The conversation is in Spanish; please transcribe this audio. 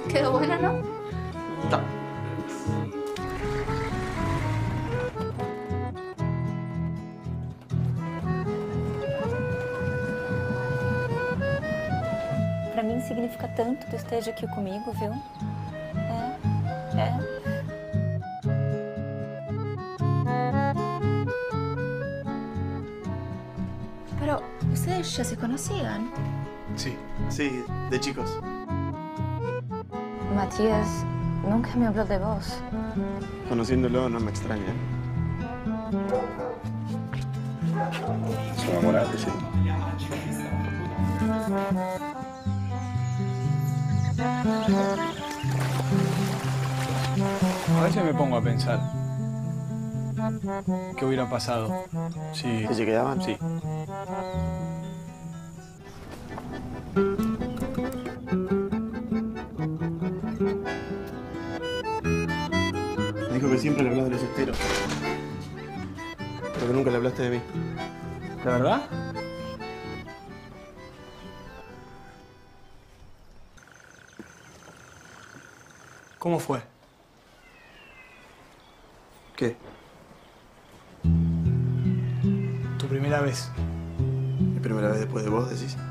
Quedó buena, ¿no? No. Pra mim significa tanto que tu esteja aqui comigo, viu? É. Pero, ¿ustedes ya se conocían? Sí, sí, de chicos. Matías nunca me habló de vos. Conociéndolo no me extraña. Son enamorados, sí. A veces me pongo a pensar qué hubiera pasado si... ¿Si se quedaban? Sí. Dijo que siempre le hablas de los esteros. Pero que nunca le hablaste de mí. ¿De verdad? ¿Cómo fue? ¿Qué? Tu primera vez. ¿Mi primera vez después de vos, decís?